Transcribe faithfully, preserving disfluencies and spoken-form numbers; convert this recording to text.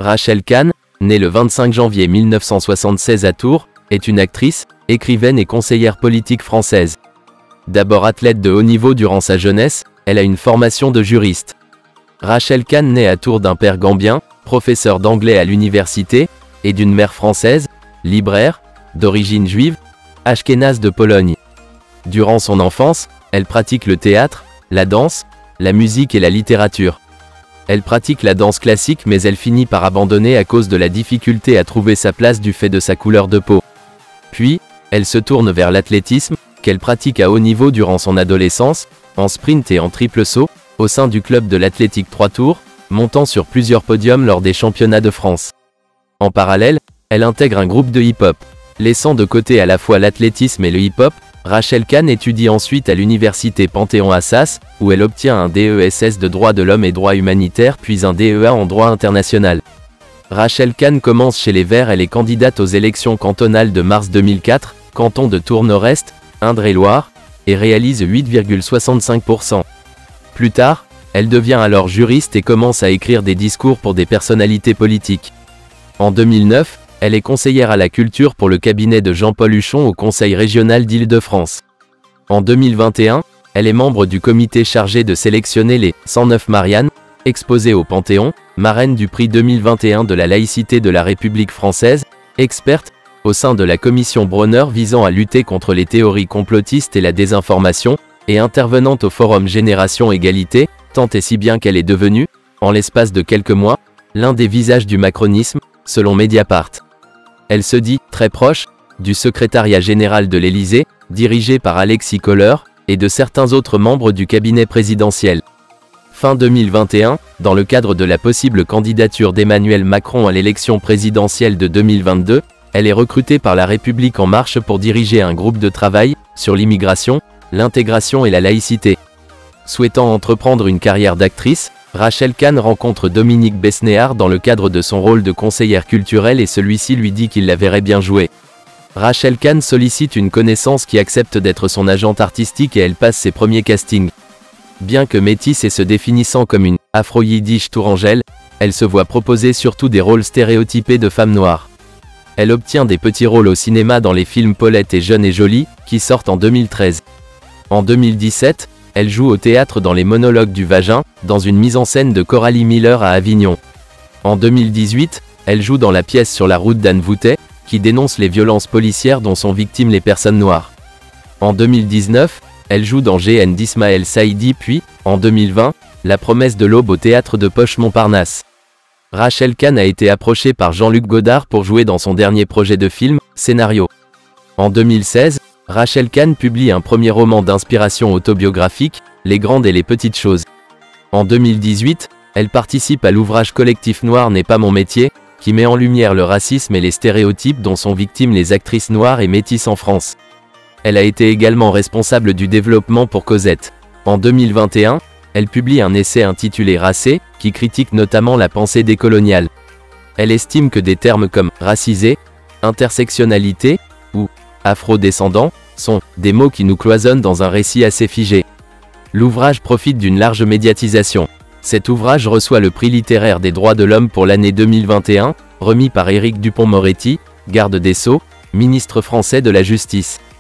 Rachel Kahn, née le vingt-cinq janvier mille neuf cent soixante-seize à Tours, est une actrice, écrivaine et conseillère politique française. D'abord athlète de haut niveau durant sa jeunesse, elle a une formation de juriste. Rachel Kahn naît à Tours d'un père gambien, professeur d'anglais à l'université, et d'une mère française, libraire, d'origine juive, ashkénaze de Pologne. Durant son enfance, elle pratique le théâtre, la danse, la musique et la littérature. Elle pratique la danse classique mais elle finit par abandonner à cause de la difficulté à trouver sa place du fait de sa couleur de peau. Puis, elle se tourne vers l'athlétisme, qu'elle pratique à haut niveau durant son adolescence, en sprint et en triple saut, au sein du club de l'athlétique Trois Tours, montant sur plusieurs podiums lors des championnats de France. En parallèle, elle intègre un groupe de hip-hop. Laissant de côté à la fois l'athlétisme et le hip-hop, Rachel Kahn étudie ensuite à l'université Panthéon-Assas, où elle obtient un D E S S de droit de l'homme et droit humanitaire puis un D E A en droit international. Rachel Kahn commence chez les Verts, elle est candidate aux élections cantonales de mars deux mille quatre, canton de Tours-Nord-Est, Indre-et-Loire, et réalise huit virgule soixante-cinq pour cent. Plus tard, elle devient alors juriste et commence à écrire des discours pour des personnalités politiques. En deux mille neuf, elle est conseillère à la culture pour le cabinet de Jean-Paul Huchon au Conseil régional d'Île-de-France. En deux mille vingt et un, elle est membre du comité chargé de sélectionner les cent neuf Marianne, exposées au Panthéon, marraine du prix deux mille vingt et un de la laïcité de la République française, experte au sein de la commission Bronner visant à lutter contre les théories complotistes et la désinformation, et intervenante au forum Génération Égalité, tant et si bien qu'elle est devenue, en l'espace de quelques mois, l'un des visages du macronisme, selon Mediapart. Elle se dit très proche du secrétariat général de l'Élysée, dirigé par Alexis Kohler, et de certains autres membres du cabinet présidentiel. Fin deux mille vingt et un, dans le cadre de la possible candidature d'Emmanuel Macron à l'élection présidentielle de deux mille vingt-deux, elle est recrutée par La République En Marche pour diriger un groupe de travail sur l'immigration, l'intégration et la laïcité. Souhaitant entreprendre une carrière d'actrice, Rachel Kahn rencontre Dominique Besnéard dans le cadre de son rôle de conseillère culturelle et celui-ci lui dit qu'il la verrait bien jouer. Rachel Kahn sollicite une connaissance qui accepte d'être son agente artistique et elle passe ses premiers castings. Bien que métisse et se définissant comme une afro-yiddish tourangelle, elle se voit proposer surtout des rôles stéréotypés de femmes noires. Elle obtient des petits rôles au cinéma dans les films Paulette et Jeune et Jolie, qui sortent en deux mille treize. En deux mille dix-sept, elle joue au théâtre dans Les Monologues du Vagin, dans une mise en scène de Coralie Miller à Avignon. En deux mille dix-huit, elle joue dans la pièce Sur la route d'Anne Voutet, qui dénonce les violences policières dont sont victimes les personnes noires. En deux mille dix-neuf, elle joue dans G N d'Ismaël Saïdi puis, en deux mille vingt, La promesse de l'aube au théâtre de Poche-Montparnasse. Rachel Kahn a été approchée par Jean-Luc Godard pour jouer dans son dernier projet de film, Scénario. En deux mille seize, Rachel Kahn publie un premier roman d'inspiration autobiographique, Les grandes et les petites choses. En deux mille dix-huit, elle participe à l'ouvrage collectif Noir n'est pas mon métier, qui met en lumière le racisme et les stéréotypes dont sont victimes les actrices noires et métisses en France. Elle a été également responsable du développement pour Cosette. En deux mille vingt et un, elle publie un essai intitulé Racé, qui critique notamment la pensée décoloniale. Elle estime que des termes comme « racisé »,« intersectionnalité » ou « afro-descendant » sont des mots qui nous cloisonnent dans un récit assez figé. L'ouvrage profite d'une large médiatisation. Cet ouvrage reçoit le prix littéraire des droits de l'homme pour l'année deux mille vingt et un, remis par Éric Dupond-Moretti, garde des Sceaux, ministre français de la Justice.